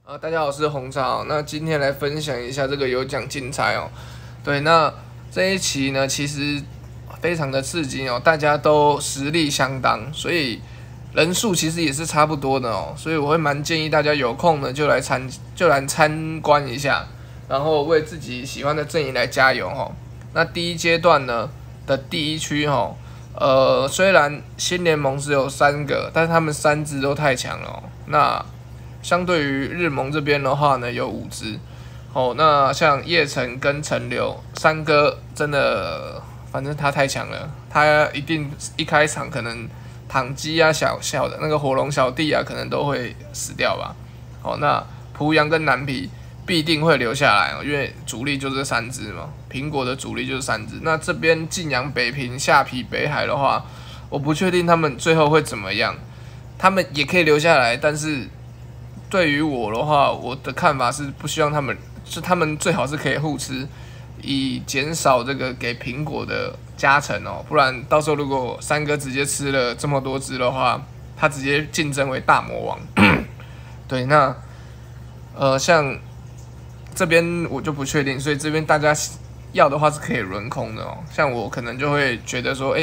大家好，我是红茶。那今天来分享一下这个有奖竞猜哦。对，那这一期呢，其实非常的刺激哦，大家都实力相当，所以人数其实也是差不多的哦。所以我会蛮建议大家有空呢就来参观一下，然后为自己喜欢的阵营来加油哦。那第一阶段呢的第一区哦，虽然新联盟只有3个，但是他们3支都太强了哦。那相对于日盟这边的话呢，有5支。哦，那像叶城跟陈流3哥真的，反正他太强了，他一定一开场可能躺机啊、小的那个火龙小弟啊，可能都会死掉吧。哦，那濮阳跟南皮必定会留下来哦，因为主力就这3支嘛，苹果的主力就是3支。那这边晋阳、北平、下邳、北海的话，我不确定他们最后会怎么样，他们也可以留下来，但是对于我的话，我的看法是不希望他们，就他们最好是可以互吃，以减少这个给苹果的加成哦。不然到时候如果3哥直接吃了这么多只的话，他直接竞争为大魔王。对，那像这边我就不确定，所以这边大家要的话是可以轮空的哦。像我可能就会觉得说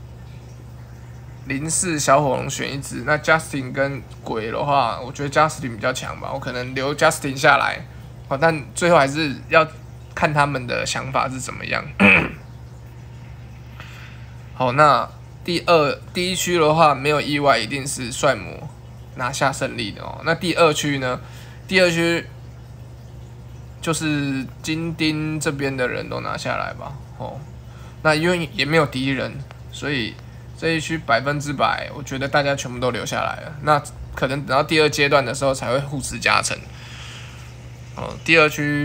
04小火龙选1只，那 Justin 跟鬼的话，我觉得 Justin 比较强吧，我可能留 Justin 下来，但最后还是要看他们的想法是怎么样。好，那第一区的话，没有意外，一定是帅魔拿下胜利的哦。那第2区呢？第2区就是金丁这边的人都拿下来吧。哦，那因为也没有敌人，所以这一区100%，我觉得大家全部都留下来了。那可能等到第2阶段的时候才会互持加成。第2区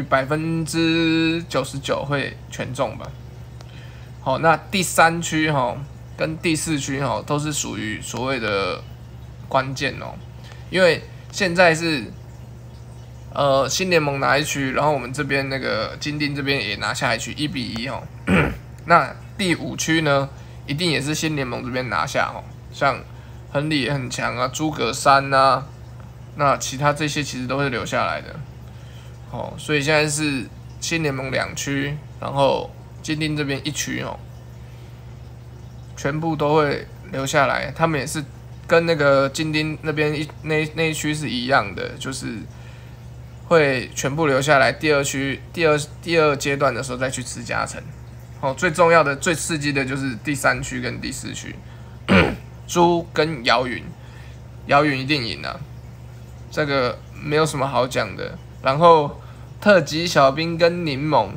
99%会全中吧。好，那第3区跟第4区都是属于所谓的关键哦，因为现在是新联盟拿1区，然后我们这边那个金丁这边也拿下1区，1-1哦。那第5区呢？一定也是新联盟这边拿下哦，像亨利也很强啊，诸葛山啊，那其他这些其实都会留下来的。哦，所以现在是新联盟2区，然后金丁这边1区哦，全部都会留下来。他们也是跟那个金丁那边那一区是一样的，就是会全部留下来。第2区第二阶段的时候再去吃加成。最重要的、最刺激的就是第3区跟第4区，猪跟姚云一定赢了，这个没有什么好讲的。然后特级小兵跟柠檬，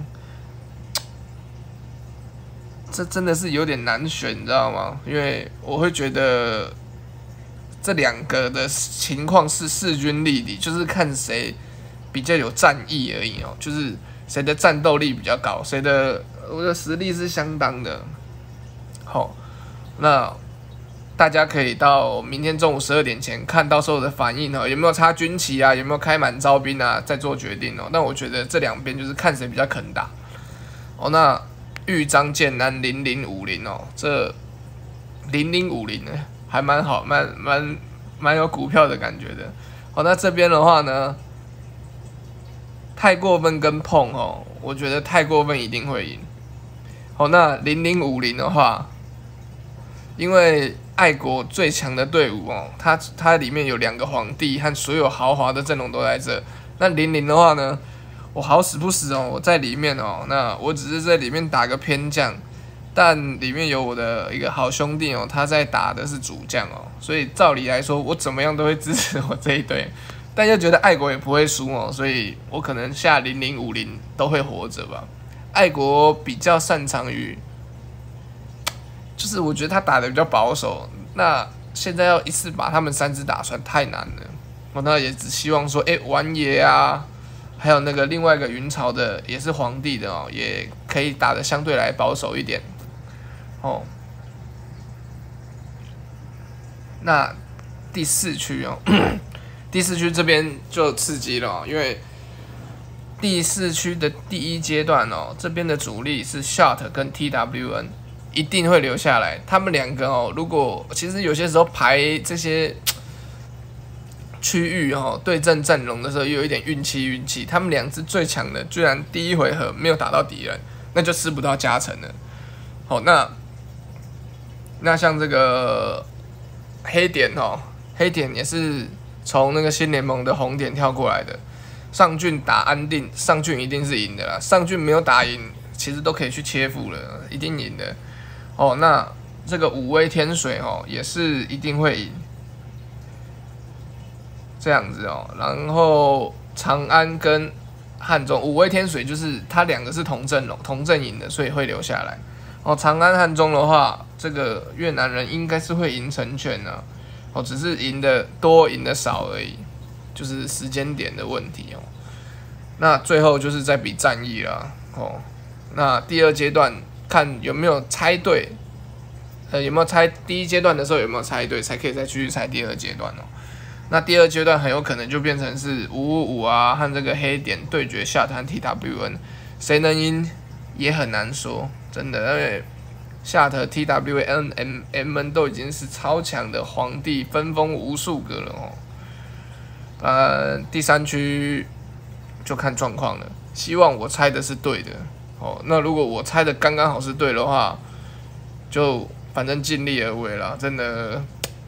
这真的是有点难选，你知道吗？因为我会觉得这2个的情况是势均力敌，就是看谁比较有战意而已哦，就是谁的战斗力比较高，谁的我的实力是相当的。好，那大家可以到明天中午12点前看到时候的反应哦，有没有插军旗啊，有没有开满招兵啊，再做决定哦。那我觉得这2边就是看谁比较肯打哦。那豫章剑南0050哦，这0050呢还蛮好，蛮有股票的感觉的。好，那这边的话呢，太过分跟碰哦，我觉得太过分一定会赢。好，那0050的话，因为爱国最强的队伍哦，它里面有2个皇帝和所有豪华的阵容都在这。那00的话呢，我好死不死哦，我在里面哦，那我只是在里面打个偏将，但里面有我的一个好兄弟哦，他在打的是主将哦，所以照理来说，我怎么样都会支持我这一队。但又觉得爱国也不会输哦，所以我可能下0050都会活着吧。爱国比较擅长于，就是我觉得他打的比较保守。那现在要一次把他们3支打穿太难了。那也只希望说，完爷啊，还有那个另外一个云朝的也是皇帝的哦，也可以打的相对来保守一点。哦，那第4区哦。第4区这边就刺激了哦，因为第4区的第1阶段哦，这边的主力是 Shot 跟 TWN， 一定会留下来。他们2个哦，如果其实有些时候排这些区域对阵阵容的时候，又有一点运气。他们2支最强的，居然第一回合没有打到敌人，那就吃不到加成了。那像这个黑点也是从那个新联盟的红点跳过来的。上郡打安定，上郡一定是赢的啦。上郡没有打赢，其实都可以去切腹了，一定赢的。那这个武威天水也是一定会赢。这样子然后长安跟汉中，武威天水就是他2个是同阵营的，所以会留下来。长安汉中的话，这个越南人应该是会赢成全啊，只是赢的多赢的少而已，就是时间点的问题那最后就是在比战役啦那第2阶段看有没有猜对，有没有猜第1阶段的时候有没有猜对，才可以再继续猜第2阶段那第2阶段很有可能就变成是555啊和这个黑点对决下团 TWN， 谁能赢也很难说，真的，因为下特 TWN们都已经是超强的皇帝，分封无数个了第3区就看状况了，希望我猜的是对的那如果我猜的刚刚好是对的话，就反正尽力而为啦，真的。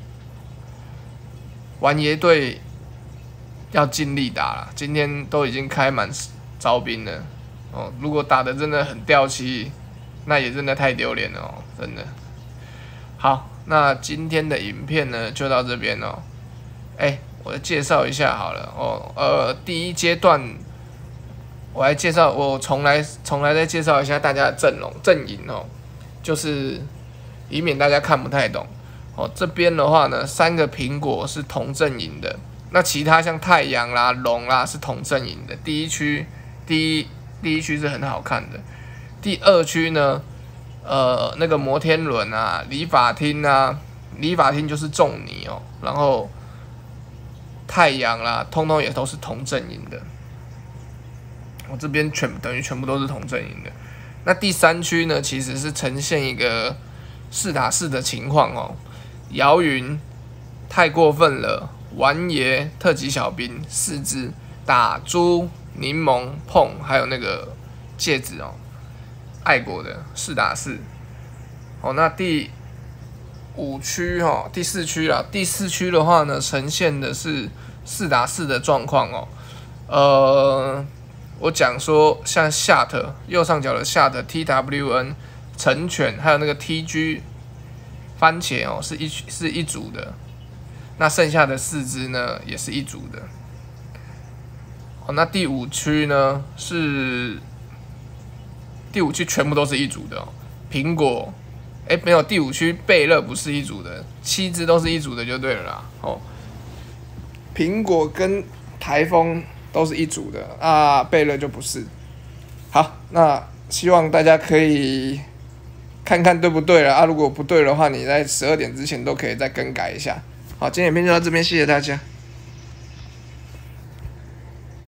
玩爷队要尽力打啦，今天都已经开满招兵了如果打得真的很掉漆，那也真的太丢脸了真的。好，那今天的影片呢就到这边我介绍一下好了第1阶段我来介绍，我重来再介绍一下大家的阵营就是以免大家看不太懂。这边的话呢，3个苹果是同阵营的，那其他像太阳啦、龙啦是同阵营的。第一区是很好看的，第2区呢，那个摩天轮啊、理发厅就是仲尼然后太阳啦，通通也都是同阵营的。我这边等于全部都是同阵营的。那第3区呢，其实是呈现一个4打4的情况姚云太过分了，玩爷特级小兵4支打猪、柠檬、碰，还有那个戒指爱国的4打4。那第5区第4区啦，第4区的话呢，呈现的是4打4的状况我讲说像下特右上角的下特 TWN 成犬，还有那个 TG。番茄是一组的，那剩下的4支呢也是一组的。那第5区呢第5区全部都是一组的苹果，没有，第5区贝勒不是一组的，7支都是一组的就对了啦苹果跟台风都是一组的贝勒就不是。好，那希望大家可以看看对不对了如果不对的话，你在12点之前都可以再更改一下。好，今天影片就到这边，谢谢大家。